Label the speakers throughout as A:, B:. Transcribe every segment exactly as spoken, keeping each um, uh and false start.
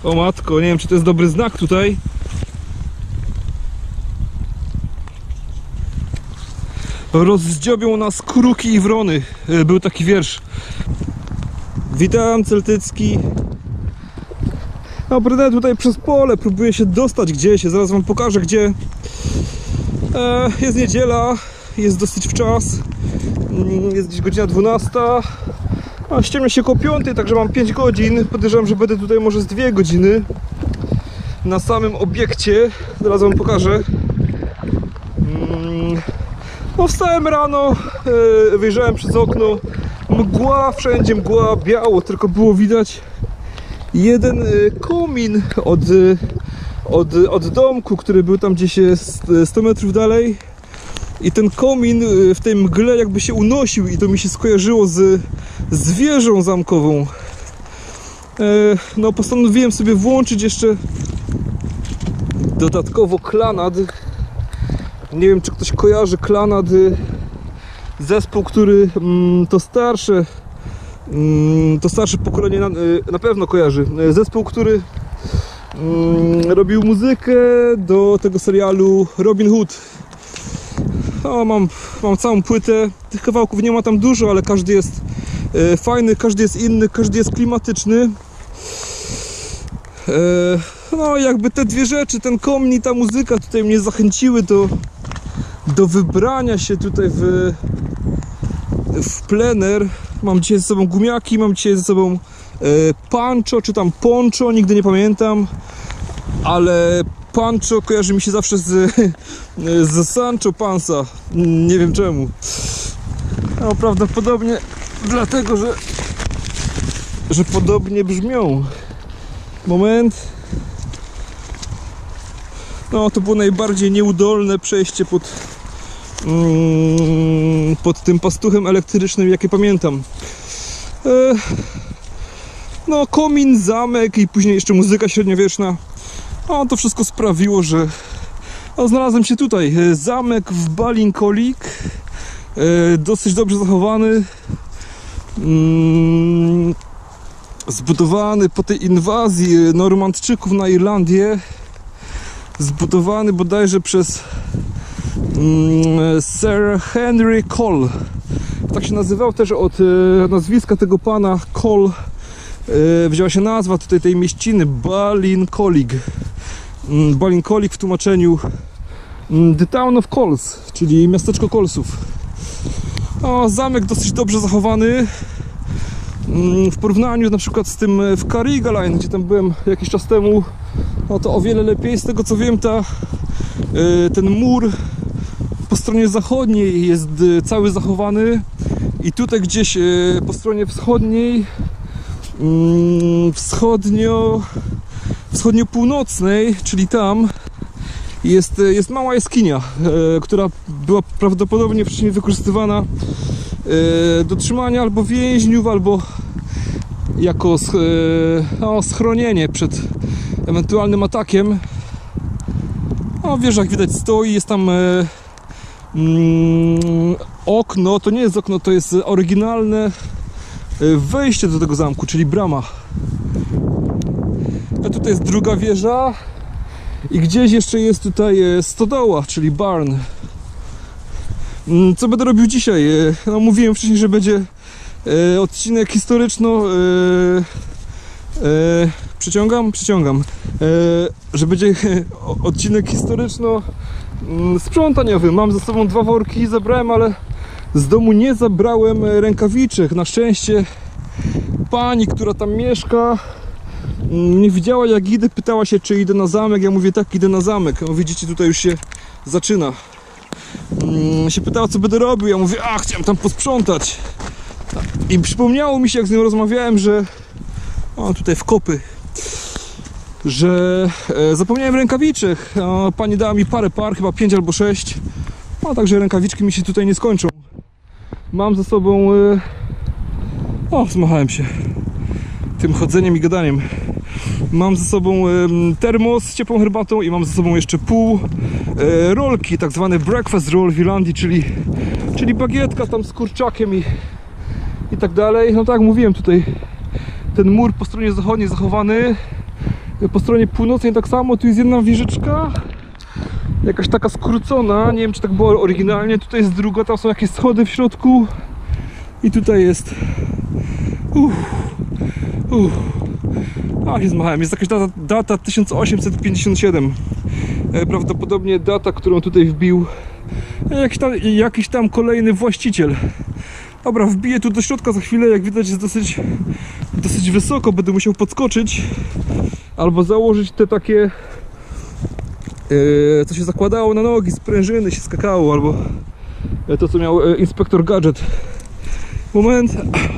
A: O matko, nie wiem, czy to jest dobry znak tutaj. Rozdziobią nas kruki i wrony. Był taki wiersz. Witam, Celtycki. No, brnę tutaj przez pole, próbuję się dostać gdzieś. Zaraz wam pokażę, gdzie. E, jest niedziela, jest dosyć wczas. Jest gdzieś godzina dwunasta. A ściemnia się koło piątej, także mam pięć godzin. Podejrzewam, że będę tutaj może z dwie godziny na samym obiekcie. Zaraz wam pokażę. No, wstałem rano, yy, wyjrzałem przez okno. Mgła, wszędzie mgła, biało, tylko było widać jeden yy, komin od, yy, od, od domku, który był tam gdzieś sto metrów dalej. I ten komin yy, w tej mgle jakby się unosił i to mi się skojarzyło z, z wieżą zamkową. Yy, no, postanowiłem sobie włączyć jeszcze dodatkowo klanad. Nie wiem, czy ktoś kojarzy klanad, zespół, który mm, to starsze mm, to starsze pokolenie na, na pewno kojarzy. Zespół, który mm, robił muzykę do tego serialu Robin Hood. O, mam, mam całą płytę. Tych kawałków nie ma tam dużo, ale każdy jest e, fajny, każdy jest inny, każdy jest klimatyczny. E, no, jakby te dwie rzeczy, ten komin i ta muzyka tutaj mnie zachęciły do do wybrania się tutaj w, w plener. Mam dzisiaj ze sobą gumiaki, mam dzisiaj ze sobą e, pancho, czy tam poncho, nigdy nie pamiętam, ale pancho kojarzy mi się zawsze z, z Sancho Panza, nie wiem czemu. No, prawdopodobnie dlatego, że że podobnie brzmią. Moment. No, to było najbardziej nieudolne przejście pod, mm, pod tym pastuchem elektrycznym, jakie pamiętam. E, no, komin, zamek i później jeszcze muzyka średniowieczna. No, to wszystko sprawiło, że no, znalazłem się tutaj. Zamek w Ballincollig, e, dosyć dobrze zachowany. Mm, zbudowany po tej inwazji Normandczyków na Irlandię. Zbudowany bodajże przez mm, Sir Henry Cole. Tak się nazywał, też od e, nazwiska tego pana Cole e, wzięła się nazwa tutaj tej mieściny Ballincollig. Mm, Ballincollig w tłumaczeniu mm, The Town of Coles, czyli miasteczko Colesów. O, zamek dosyć dobrze zachowany mm, w porównaniu na przykład z tym w Carrigaline, gdzie tam byłem jakiś czas temu. No to o wiele lepiej. Z tego co wiem, ta, ten mur po stronie zachodniej jest cały zachowany i tutaj gdzieś po stronie wschodniej, wschodnio, wschodnio-północnej, czyli tam jest, jest mała jaskinia, która była prawdopodobnie wcześniej wykorzystywana do trzymania albo więźniów, albo jako no, schronienie przed ewentualnym atakiem. No, wieża, jak widać, stoi, jest tam e, mm, okno, to nie jest okno, to jest oryginalne wejście do tego zamku, czyli brama. A tutaj jest druga wieża i gdzieś jeszcze jest tutaj stodoła, czyli barn. Co będę robił dzisiaj? No, mówiłem wcześniej, że będzie e, odcinek historyczno e, e, Przyciągam? Przyciągam. E, że będzie odcinek historyczno sprzątaniowy. Mam ze sobą dwa worki, zabrałem, ale z domu nie zabrałem rękawiczek. Na szczęście pani, która tam mieszka, nie widziała jak idę, pytała się, czy idę na zamek. Ja mówię, tak, idę na zamek. No, widzicie, tutaj już się zaczyna. Się pytała, co będę robił. Ja mówię, a chciałem tam posprzątać. I przypomniało mi się, jak z nią rozmawiałem, że o, tutaj wkopy, że e, zapomniałem rękawiczek. A pani dała mi parę par, chyba pięć albo sześć. A także rękawiczki mi się tutaj nie skończą. Mam ze sobą e, o, zmachałem się tym chodzeniem i gadaniem. Mam ze sobą e, termos z ciepłą herbatą i mam ze sobą jeszcze pół e, rolki, tak zwane breakfast roll w Irlandii, czyli, czyli bagietka tam z kurczakiem i, i tak dalej. No tak jak mówiłem, tutaj ten mur po stronie zachodniej zachowany. Po stronie północnej tak samo, tu jest jedna wieżyczka, jakaś taka skrócona, nie wiem czy tak było oryginalnie, tutaj jest druga, tam są jakieś schody w środku i tutaj jest uff, uff. A, się zmachałem, jest jakaś data, data tysiąc osiemset pięćdziesiąt siedem, e, prawdopodobnie data, którą tutaj wbił jakiś tam, jakiś tam kolejny właściciel. Dobra, wbiję tu do środka za chwilę, jak widać jest dosyć, dosyć wysoko, będę musiał podskoczyć albo założyć te takie e, co się zakładało na nogi, sprężyny się skakało, albo to co miał e, inspektor Gadżet. Moment.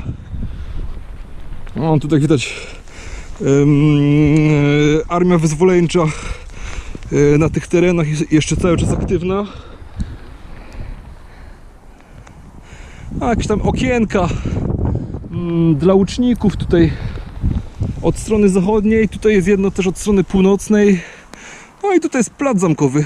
A: O, tutaj widać um, armia wyzwoleńcza e, na tych terenach jest jeszcze cały czas aktywna. A, jakieś tam okienka mm, dla łuczników tutaj od strony zachodniej, tutaj jest jedno też od strony północnej. No i tutaj jest plac zamkowy.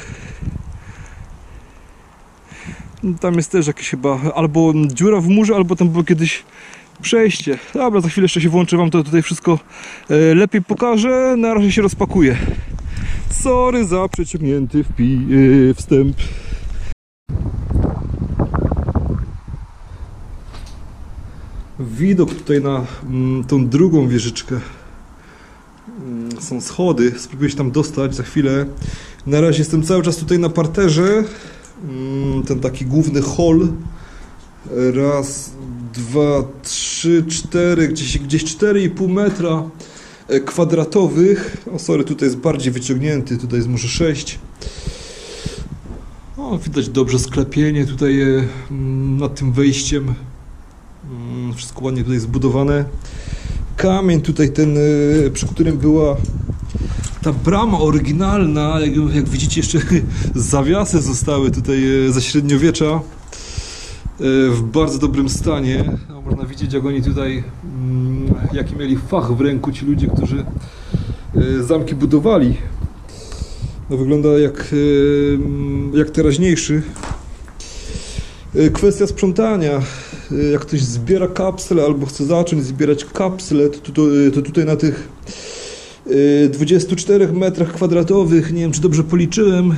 A: Tam jest też jakieś chyba albo dziura w murze, albo tam było kiedyś przejście. Dobra, za chwilę jeszcze się włączę, wam to tutaj wszystko e, lepiej pokażę. Na razie się rozpakuję. Sorry za przeciągnięty wpi e, wstęp. Widok tutaj na mm, tą drugą wieżyczkę. Mm, są schody, spróbuję się tam dostać za chwilę. Na razie jestem cały czas tutaj na parterze. Mm, ten taki główny hall. Raz, dwa, trzy, cztery, gdzieś, gdzieś cztery i pół metra kwadratowych. O, sorry, tutaj jest bardziej wyciągnięty, tutaj jest może sześć. O, widać dobrze sklepienie tutaj e, nad tym wejściem. Wszystko ładnie tutaj zbudowane. Kamień tutaj ten, przy którym była ta brama oryginalna, jak, jak widzicie jeszcze zawiasy zostały tutaj ze średniowiecza w bardzo dobrym stanie. No, można widzieć jak oni tutaj, jaki mieli fach w ręku ci ludzie, którzy zamki budowali. No, wygląda jak, jak teraźniejszy. Kwestia sprzątania. Jak ktoś zbiera kapsle albo chce zacząć zbierać kapsle, to, to, to tutaj na tych dwudziestu czterech metrach kwadratowych, nie wiem czy dobrze policzyłem,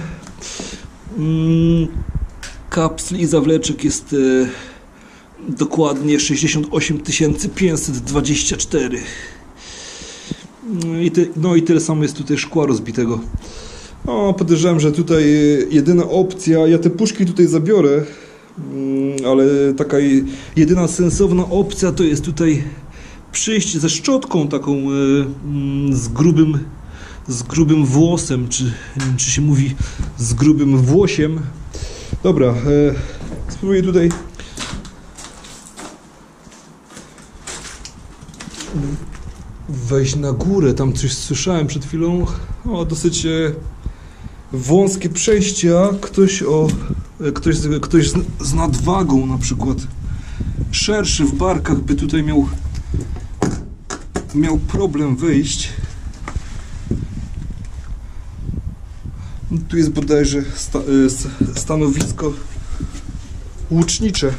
A: kapsli i zawleczek jest dokładnie sześćdziesiąt osiem tysięcy pięćset dwadzieścia cztery. I te, no i tyle samo jest tutaj szkła rozbitego. O, podejrzewam, że tutaj jedyna opcja, ja te puszki tutaj zabiorę, ale taka jedyna sensowna opcja to jest tutaj przyjść ze szczotką taką z grubym, z grubym włosem, czy, nie wiem, czy się mówi z grubym włosiem. Dobra, spróbuję tutaj wejść na górę, tam coś słyszałem przed chwilą. O, dosyć wąskie przejścia, ktoś o Ktoś, ktoś z, z nadwagą na przykład szerszy w barkach by tutaj miał miał problem wejść. Tu jest bodajże sta, stanowisko łucznicze.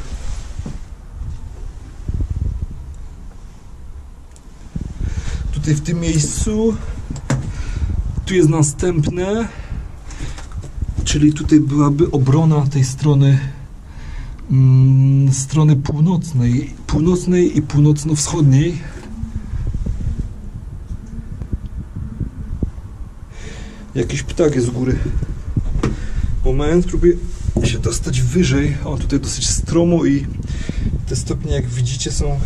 A: Tutaj w tym miejscu tu jest następne. Czyli tutaj byłaby obrona tej strony mm, strony północnej, północnej i północno-wschodniej. Jakiś ptak jest z góry. Moment, próbuję się dostać wyżej. O, tutaj dosyć stromo i te stopnie, jak widzicie, są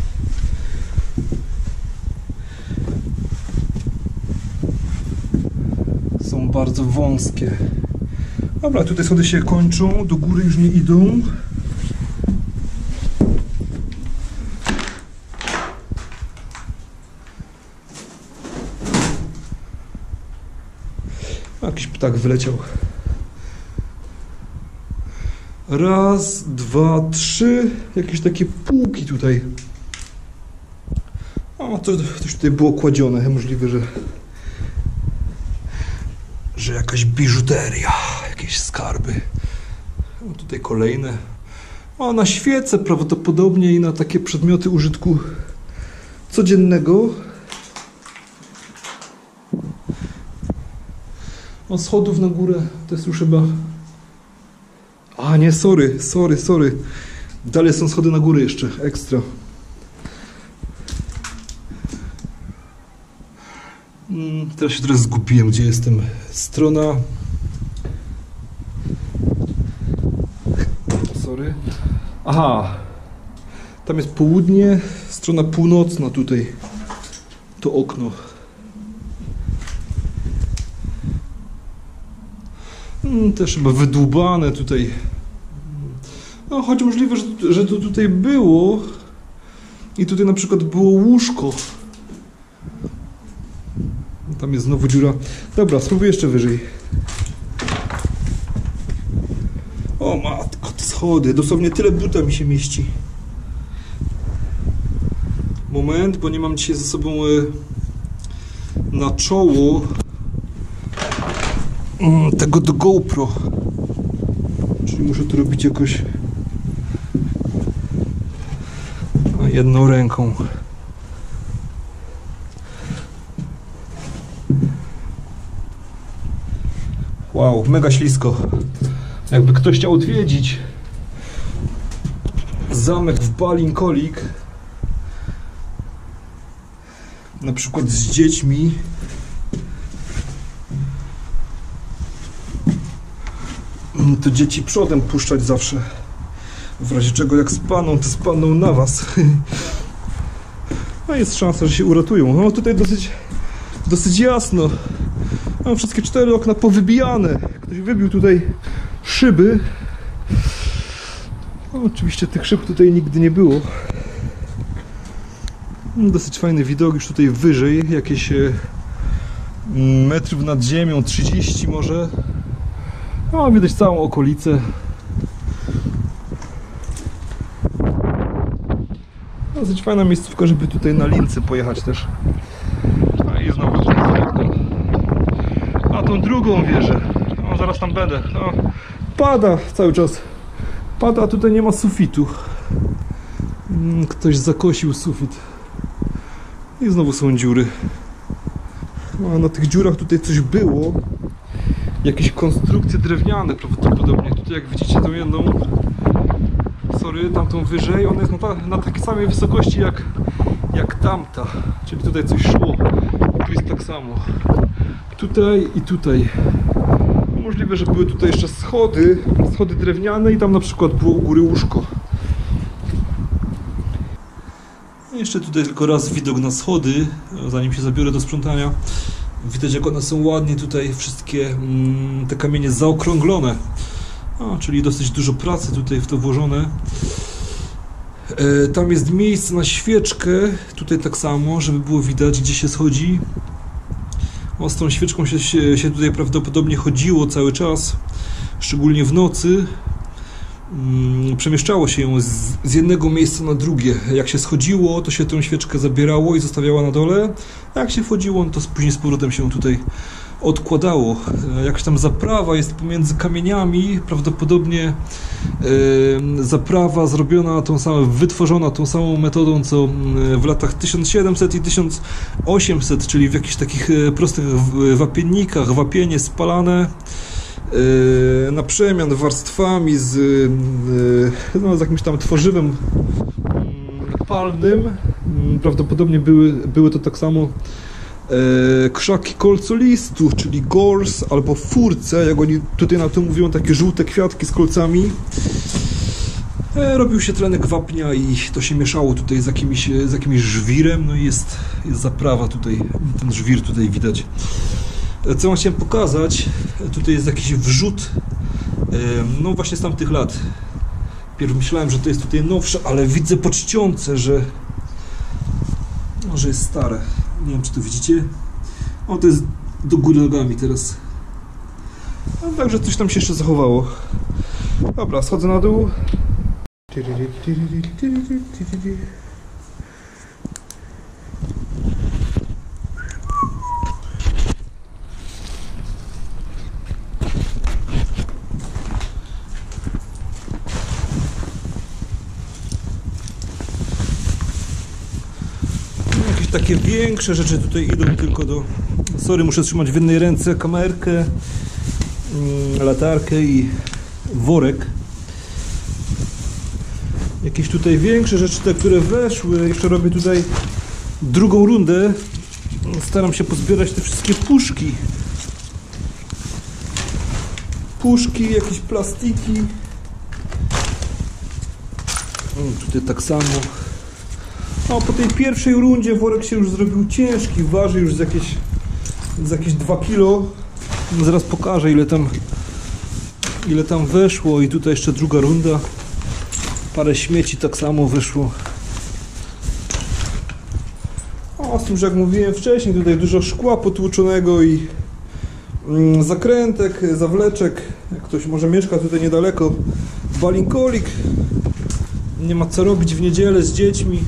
A: są bardzo wąskie. Dobra, tutaj schody się kończą, do góry już nie idą. Jakiś ptak wyleciał. Raz, dwa, trzy. Jakieś takie półki tutaj. O, to coś tutaj było kładzione. Możliwe, że że jakaś biżuteria, jakieś skarby. O, tutaj kolejne. A na świece prawdopodobnie i na takie przedmioty użytku codziennego. O, schodów na górę, to jest już chyba... A nie, sorry, sorry, sorry. Dalej są schody na górę jeszcze, ekstra. Hmm, teraz się teraz zgubiłem, gdzie jestem. Strona... Sorry. Aha. Tam jest południe, strona północna tutaj. To okno. Hmm, też chyba wydłubane tutaj. No, choć możliwe, że, że to tutaj było. I tutaj na przykład było łóżko. Tam jest znowu dziura. Dobra, spróbuję jeszcze wyżej. O matko, te schody. Dosłownie tyle buta mi się mieści. Moment, bo nie mam dzisiaj ze sobą na czoło tego do GoPro. Czyli muszę to robić jakoś jedną ręką. Wow, mega ślisko. Jakby ktoś chciał odwiedzić zamek w Balinkolik, na przykład z dziećmi, to dzieci przodem puszczać zawsze. W razie czego jak spadną, to spadną na was. No jest szansa, że się uratują. No tutaj dosyć, dosyć jasno. Mam wszystkie cztery okna powybijane. Ktoś wybił tutaj szyby. No, oczywiście tych szyb tutaj nigdy nie było. Dosyć fajny widok już tutaj wyżej. Jakieś metrów nad ziemią, trzydzieści może. No, widać całą okolicę. Dosyć fajna miejscówka, żeby tutaj na lince pojechać też. No i znowu tutaj na tą drugą wieżę. No, zaraz tam będę. No, pada cały czas. Pada, a tutaj nie ma sufitu. Ktoś zakosił sufit. I znowu są dziury. A na tych dziurach tutaj coś było. Jakieś konstrukcje drewniane prawdopodobnie. Tutaj jak widzicie tą jedną, sorry, tamtą wyżej, ona jest na, ta, na takiej samej wysokości jak, jak tamta. Czyli tutaj coś szło. Tu jest tak samo. Tutaj i tutaj. Możliwe, że były tutaj jeszcze schody, schody drewniane i tam na przykład było u góry łóżko. Jeszcze tutaj tylko raz widok na schody, zanim się zabiorę do sprzątania. Widać, jak one są ładnie tutaj wszystkie mm, te kamienie zaokrąglone. A, czyli dosyć dużo pracy tutaj w to włożone. E, tam jest miejsce na świeczkę, tutaj tak samo, żeby było widać, gdzie się schodzi. O, z tą świeczką się, się, się tutaj prawdopodobnie chodziło cały czas, szczególnie w nocy. Mm, przemieszczało się ją z, z jednego miejsca na drugie. Jak się schodziło, to się tę świeczkę zabierało i zostawiała na dole, a jak się wchodziło, no to później z powrotem się tutaj odkładało. Jakaś tam zaprawa jest pomiędzy kamieniami, prawdopodobnie yy, zaprawa zrobiona tą samą, wytworzona tą samą metodą co w latach tysiąc siedemset i tysiąc osiemset, czyli w jakichś takich prostych wapiennikach, wapienie spalane yy, na przemian warstwami z, yy, no, z jakimś tam tworzywem yy, palnym. Yy, prawdopodobnie były, były to tak samo E, krzaki kolcolistu, czyli gors albo furce, jak oni tutaj na to mówią, takie żółte kwiatki z kolcami. E, robił się tlenek wapnia i to się mieszało tutaj z jakimś, z jakimś żwirem, no i jest, jest zaprawa tutaj, ten żwir tutaj widać. E, co wam chciałem pokazać, tutaj jest jakiś wrzód, e, no właśnie z tamtych lat. Pierw myślałem, że to jest tutaj nowsze, ale widzę po czcionce, że, no, że jest stare. Nie wiem, czy to widzicie. O, to jest do góry nogami teraz. No, także coś tam się jeszcze zachowało. Dobra, schodzę na dół. Takie większe rzeczy tutaj idą tylko do... Sorry, muszę trzymać w jednej ręce kamerkę latarkę i worek. Jakieś tutaj większe rzeczy, te, które weszły. Jeszcze robię tutaj drugą rundę. Staram się pozbierać te wszystkie puszki. Puszki, jakieś plastiki. O, tutaj tak samo. No, po tej pierwszej rundzie worek się już zrobił ciężki. Waży już z jakieś, z jakieś dwa kilo. No, zaraz pokażę, ile tam, ile tam weszło. I tutaj jeszcze druga runda. Parę śmieci tak samo wyszło. O, z tym, że jak mówiłem wcześniej, tutaj dużo szkła potłuczonego i mm, zakrętek, zawleczek. Jak ktoś może mieszka tutaj niedaleko, balinkolik. Nie ma co robić w niedzielę z dziećmi.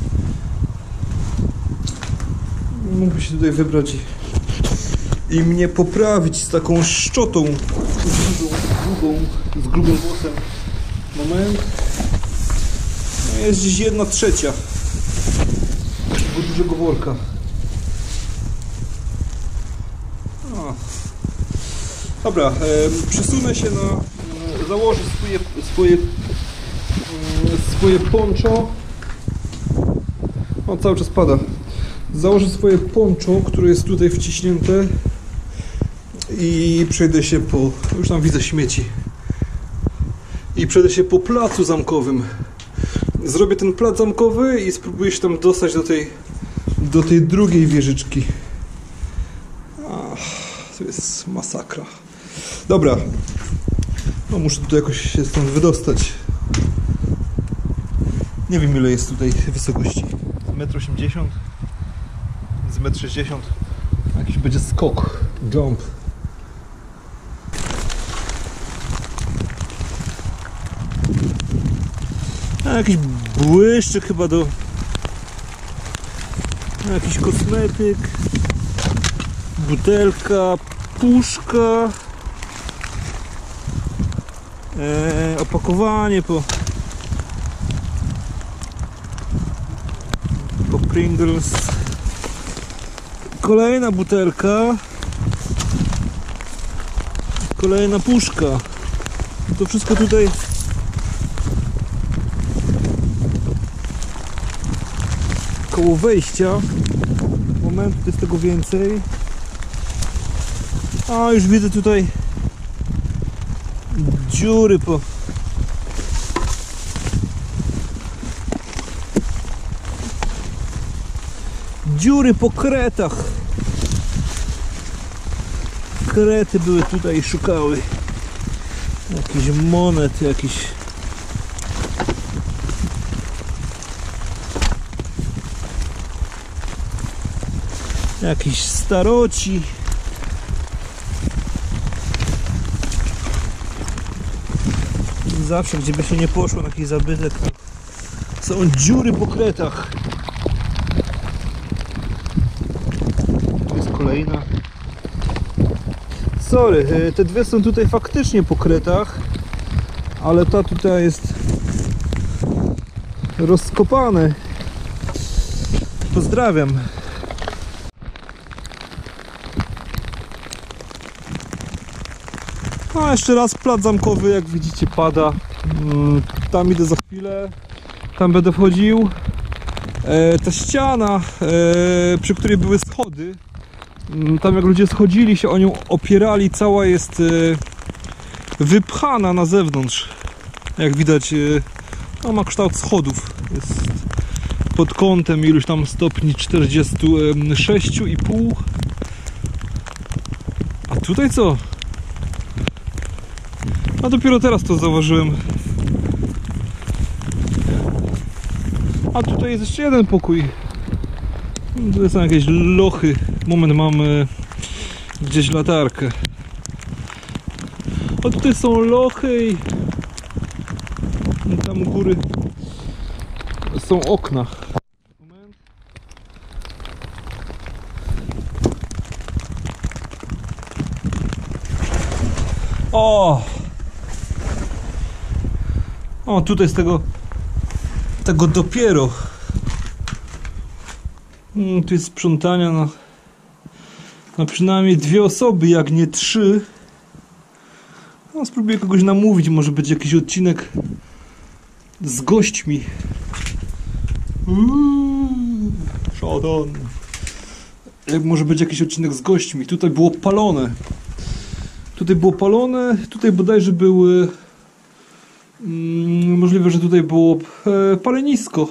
A: Mógłby się tutaj wybrać i, i mnie poprawić z taką szczotą długą, długą, z grubym włosem. Moment. No jest gdzieś jedna trzecia tego dużego worka. O. Dobra, e, przesunę się na... E, założę swoje, swoje, e, swoje poncho. O, cały czas pada. Założę swoje poncho, które jest tutaj wciśnięte i przejdę się po... już tam widzę śmieci. I przejdę się po placu zamkowym. Zrobię ten plac zamkowy i spróbuję się tam dostać do tej, do tej drugiej wieżyczki. Ach, to jest masakra. Dobra. No, muszę tutaj jakoś się stąd wydostać. Nie wiem, ile jest tutaj wysokości. metr osiemdziesiąt? Z metr sześćdziesiąt. Jakiś będzie skok. Jump. A, jakiś błyszczyk chyba do... jakiś kosmetyk. Butelka. Puszka. Eee, opakowanie po... po Pringles. Kolejna butelka. Kolejna puszka. To wszystko tutaj koło wejścia. Moment, jest tego więcej. A, już widzę tutaj dziury po... dziury po kretach. Krety były tutaj i szukały jakichś monet, jakiś... jakiś staroci. Zawsze, gdzie by się nie poszło na jakiś zabytek, są dziury po kretach. Tu jest kolejna. Sorry, te dwie są tutaj faktycznie po kretach, ale ta tutaj jest rozkopane. Pozdrawiam. A jeszcze raz plac zamkowy, jak widzicie, pada. Tam idę za chwilę. Tam będę wchodził. E, ta ściana, e, przy której były schody, tam jak ludzie schodzili się o nią opierali, cała jest e, wypchana na zewnątrz. Jak widać, e, no, ma kształt schodów. Jest pod kątem iluś tam stopni czterdzieści sześć i pół. A tutaj co? A dopiero teraz to zauważyłem. A tutaj jest jeszcze jeden pokój. Tu są jakieś lochy. Moment, mamy gdzieś latarkę. A tutaj są lochy i tam u góry są okna. Moment. O! O, tutaj z tego tego dopiero. Hmm, tu jest sprzątania na, na przynajmniej dwie osoby, jak nie trzy. No, spróbuję kogoś namówić, może będzie jakiś odcinek z gośćmi. Szatan. Jak może być jakiś odcinek z gośćmi. Tutaj było palone. Tutaj było palone. Tutaj bodajże były... Mm, możliwe, że tutaj było e, palenisko.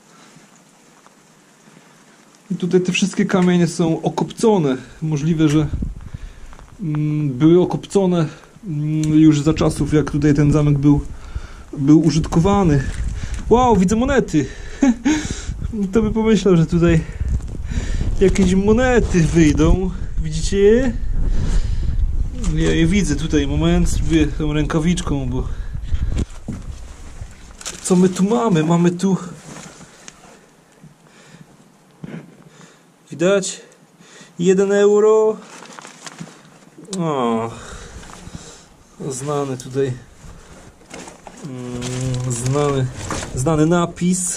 A: I tutaj te wszystkie kamienie są okopcone. Możliwe, że mm, były okopcone mm, już za czasów, jak tutaj ten zamek był, był użytkowany. Wow, widzę monety. To by pomyślał, że tutaj jakieś monety wyjdą. Widzicie je? Ja je widzę tutaj. Moment, spróbuję tą rękawiczką, bo... Co my tu mamy? Mamy tu... Widać? Jeden euro. O, znany tutaj mm, znany, znany napis.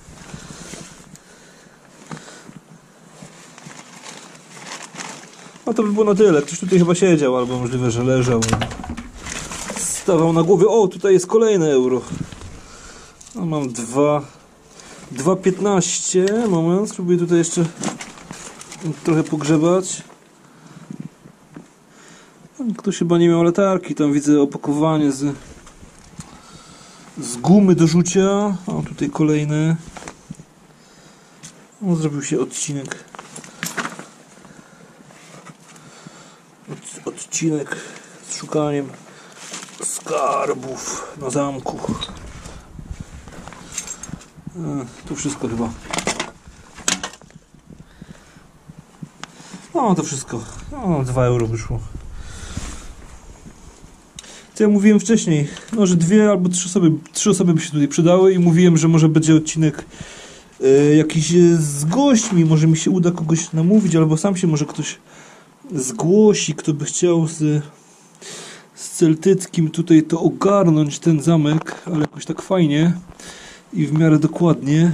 A: A to by było na tyle. Ktoś tutaj chyba siedział, albo możliwe, że leżał. Stawał na głowie. O, tutaj jest kolejne euro. A mam dwa. dwa piętnaście. Moment, spróbuję tutaj jeszcze trochę pogrzebać. Ktoś chyba nie miał latarki. Tam widzę opakowanie z, z gumy do rzucia. O, tutaj kolejny. O, zrobił się odcinek. Od, odcinek z szukaniem skarbów na zamku. E, to wszystko chyba. No to wszystko. No, dwa euro wyszło. Co ja mówiłem wcześniej, no, że dwie albo trzy osoby, trzy osoby by się tutaj przydały i mówiłem, że może będzie odcinek e, jakiś z gośćmi, może mi się uda kogoś namówić, albo sam się może ktoś zgłosi, kto by chciał z, z Celtyckim tutaj to ogarnąć, ten zamek, ale jakoś tak fajnie i w miarę dokładnie.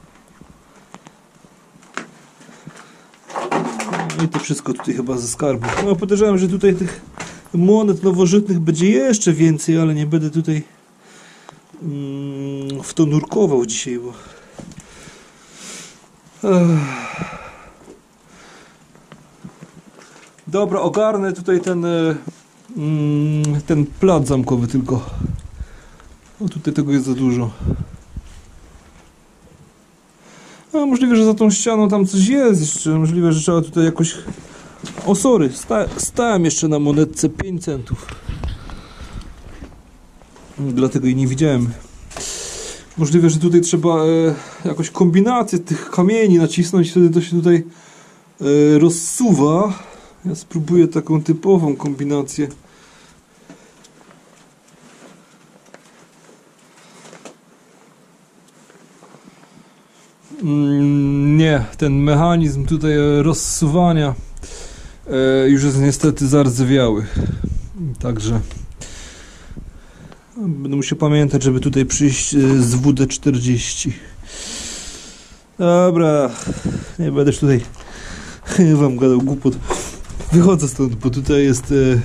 A: No i to wszystko tutaj chyba ze skarbu. No podejrzewam, że tutaj tych monet nowożytnych będzie jeszcze więcej, ale nie będę tutaj mm, w to nurkował dzisiaj, bo Ech. Dobra, ogarnę tutaj ten mm, ten plac zamkowy tylko. No tutaj tego jest za dużo. No, możliwe, że za tą ścianą tam coś jest jeszcze. Możliwe, że trzeba tutaj jakoś... O, sorry, sta stałem jeszcze na monetce pięć centów. Dlatego jej nie widziałem. Możliwe, że tutaj trzeba e, jakoś kombinację tych kamieni nacisnąć, wtedy to się tutaj e, rozsuwa. Ja spróbuję taką typową kombinację. Mm, nie, ten mechanizm tutaj rozsuwania e, już jest niestety zardzewiały. Także będę musiał pamiętać, żeby tutaj przyjść z W D czterdzieści. Dobra, nie będę już tutaj wam gadał głupot. Wychodzę stąd, bo tutaj jest e...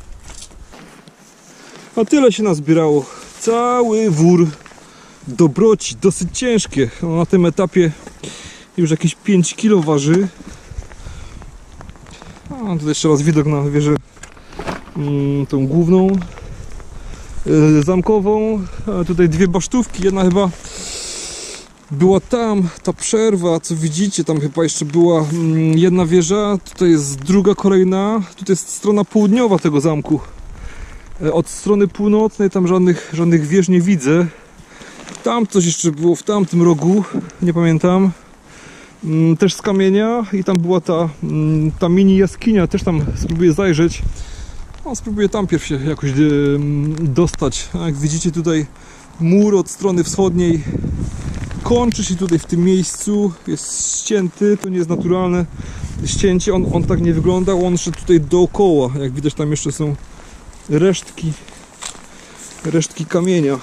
A: a tyle się nazbierało. Cały wór dobroci, dosyć ciężkie. No, na tym etapie już jakieś pięć kilo waży. A tutaj jeszcze raz widok na wieżę mm, tą główną e, zamkową. A tutaj dwie basztówki, jedna chyba była tam, ta przerwa, co widzicie, tam chyba jeszcze była mm, jedna wieża, tutaj jest druga kolejna, tutaj jest strona południowa tego zamku. E, od strony północnej tam żadnych, żadnych wież nie widzę. Tam coś jeszcze było w tamtym rogu, nie pamiętam. Mm, też z kamienia i tam była ta, mm, ta mini jaskinia, też tam spróbuję zajrzeć. No, spróbuję tam pierw się jakoś y, dostać. A jak widzicie tutaj mur od strony wschodniej kończy się tutaj w tym miejscu, jest ścięty, to nie jest naturalne ścięcie, on, on tak nie wyglądał, on szedł tutaj dookoła, jak widać tam jeszcze są resztki resztki kamienia.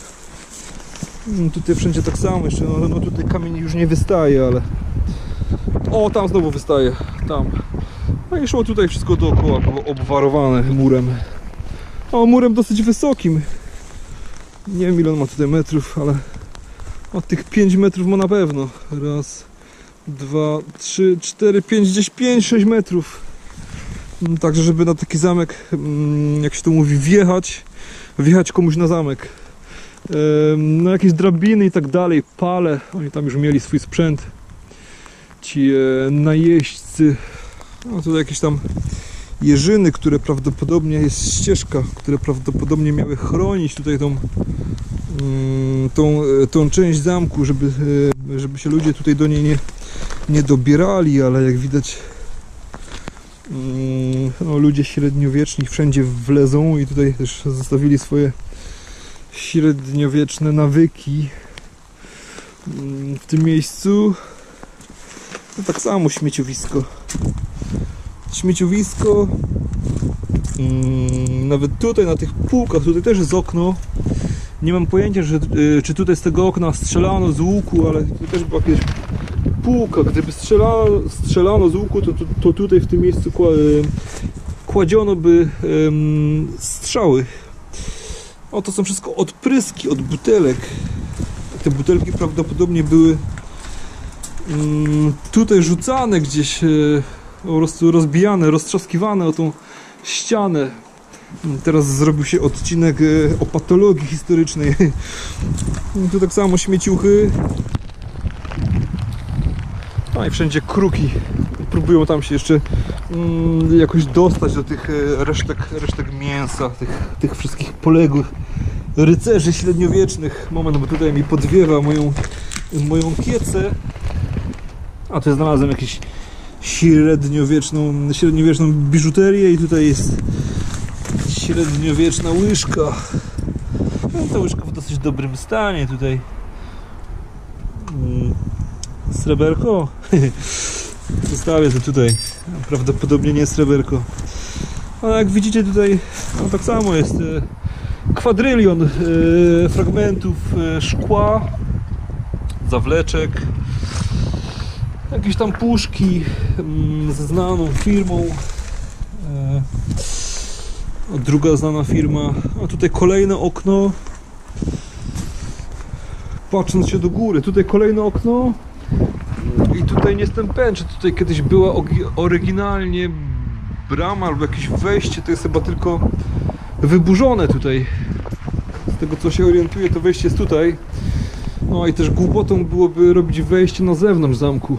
A: Tutaj wszędzie tak samo jeszcze, no, no tutaj kamień już nie wystaje, ale o, tam znowu wystaje, tam. No i szło tutaj wszystko dookoła, było obwarowane murem. O, murem dosyć wysokim. Nie wiem ile on ma tutaj metrów, ale od tych pięć metrów ma na pewno. Raz, dwa, trzy, cztery, pięć, gdzieś pięć, sześć metrów. Także żeby na taki zamek, jak się to mówi, wjechać, wjechać komuś na zamek. No jakieś drabiny i tak dalej, pale, oni tam już mieli swój sprzęt. Ci najeźdźcy, no tutaj jakieś tam jeżyny, które prawdopodobnie jest ścieżka, które prawdopodobnie miały chronić tutaj tą, tą, tą część zamku, żeby, żeby się ludzie tutaj do niej nie, nie dobierali, ale jak widać no, ludzie średniowieczni wszędzie wlezą i tutaj też zostawili swoje średniowieczne nawyki w tym miejscu. No, tak samo śmieciowisko. Śmieciowisko. Nawet tutaj na tych półkach, tutaj też jest okno. Nie mam pojęcia, że, czy tutaj z tego okna strzelano z łuku, ale tutaj też była jakaś półka. Gdyby strzelano, strzelano z łuku, to, to, to tutaj w tym miejscu kładziono by um, strzały. O, to są wszystko odpryski od butelek. Te butelki prawdopodobnie były um, tutaj rzucane gdzieś, e, po prostu rozbijane, roztrzaskiwane o tą ścianę. Teraz zrobił się odcinek e, o patologii historycznej. Tu tak samo śmieciuchy. No i wszędzie kruki. Próbują tam się jeszcze mm, jakoś dostać do tych resztek, resztek mięsa, tych, tych wszystkich poległych rycerzy średniowiecznych. Moment, bo tutaj mi podwiewa moją, moją kiecę. A tu znalazłem jakąś średniowieczną, średniowieczną biżuterię i tutaj jest średniowieczna łyżka. No, ta łyżka w dosyć dobrym stanie tutaj. Sreberko? Zostawię to tutaj. Prawdopodobnie nie sreberko. Ale jak widzicie tutaj, no tak samo jest e, kwadrylion e, fragmentów e, szkła, zawleczek, jakieś tam puszki m, ze znaną firmą. E, druga znana firma. A tutaj kolejne okno. Patrząc się do góry, tutaj kolejne okno. I tutaj nie jestem pewien, czy tutaj kiedyś była oryginalnie brama albo jakieś wejście. To jest chyba tylko wyburzone tutaj. Z tego co się orientuję, to wejście jest tutaj. No i też głupotą byłoby robić wejście na zewnątrz zamku.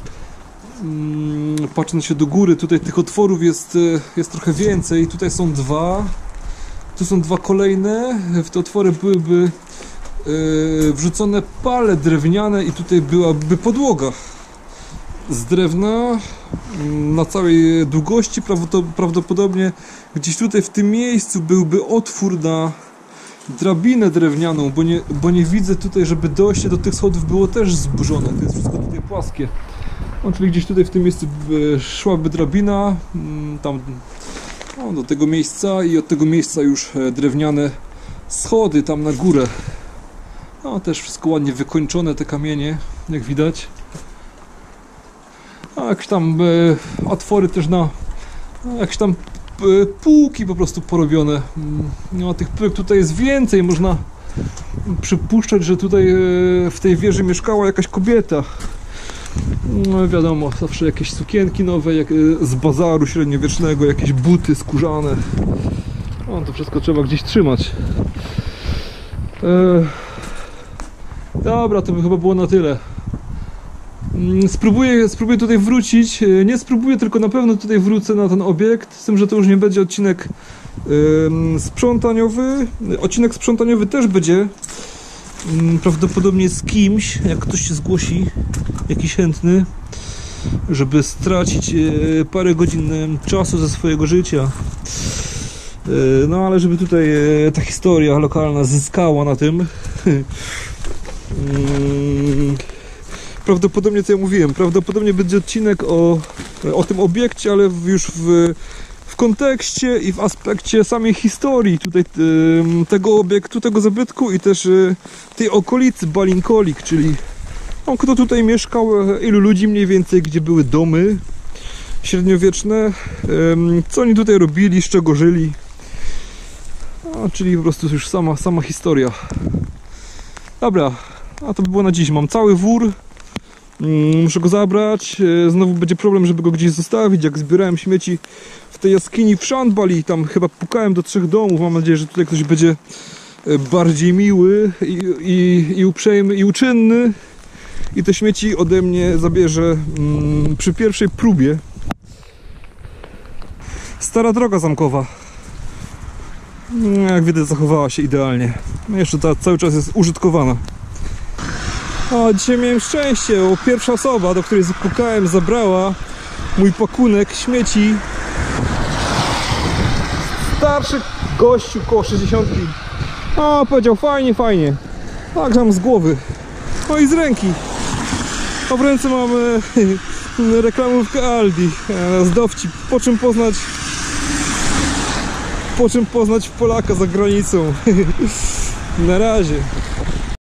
A: Patrząc się do góry, tutaj tych otworów jest, jest trochę więcej. Tutaj są dwa. Tu są dwa kolejne. W te otwory byłyby Yy, wrzucone pale drewniane i tutaj byłaby podłoga z drewna yy, na całej długości. Prawdopodobnie gdzieś tutaj w tym miejscu byłby otwór na drabinę drewnianą, bo nie, bo nie widzę tutaj, żeby dojście do tych schodów było też zburzone. To jest wszystko tutaj płaskie. No, czyli gdzieś tutaj w tym miejscu yy, szłaby drabina yy, tam no, do tego miejsca i od tego miejsca już yy, drewniane schody tam na górę. No, też wszystko ładnie wykończone, te kamienie, jak widać. A jakieś tam e, otwory też na no, jakieś tam e, półki po prostu porobione. No, tych półek tutaj jest więcej, można przypuszczać, że tutaj e, w tej wieży mieszkała jakaś kobieta. No wiadomo, zawsze jakieś sukienki nowe, jak, e, z bazaru średniowiecznego, jakieś buty skórzane. No, to wszystko trzeba gdzieś trzymać. E, Dobra, to by chyba było na tyle. Spróbuję, spróbuję tutaj wrócić. Nie spróbuję, tylko na pewno tutaj wrócę na ten obiekt. Z tym, że to już nie będzie odcinek yy, sprzątaniowy. Odcinek sprzątaniowy też będzie yy, prawdopodobnie z kimś, jak ktoś się zgłosi, jakiś chętny, żeby stracić yy, parę godzin czasu ze swojego życia. Yy, no ale żeby tutaj yy, ta historia lokalna zyskała na tym. Prawdopodobnie, co ja mówiłem, prawdopodobnie będzie odcinek o, o tym obiekcie, ale już w, w kontekście i w aspekcie samej historii tutaj tego obiektu, tego zabytku i też tej okolicy Balinkolik, czyli no, kto tutaj mieszkał, ilu ludzi mniej więcej, gdzie były domy średniowieczne, co oni tutaj robili, z czego żyli. A, czyli po prostu już sama, sama historia. Dobra, a to by było na dziś. Mam cały wór. Muszę go zabrać. Znowu będzie problem, żeby go gdzieś zostawić. Jak zbierałem śmieci w tej jaskini w Szandbali, tam chyba pukałem do trzech domów. Mam nadzieję, że tutaj ktoś będzie bardziej miły i, i, i uprzejmy i uczynny i te śmieci ode mnie zabierze mm, przy pierwszej próbie. Stara droga zamkowa, jak widać, zachowała się idealnie. Jeszcze ta cały czas jest użytkowana. O, dzisiaj miałem szczęście, bo pierwsza osoba, do której zapukałem, zabrała mój pakunek śmieci. Starszy gościu koło sześćdziesiątki. O, powiedział fajnie, fajnie. Tak, tam z głowy. No i z ręki. A w ręce mamy reklamówkę Aldi. Z dowcip. Po czym poznać Po czym poznać Polaka za granicą. Na razie.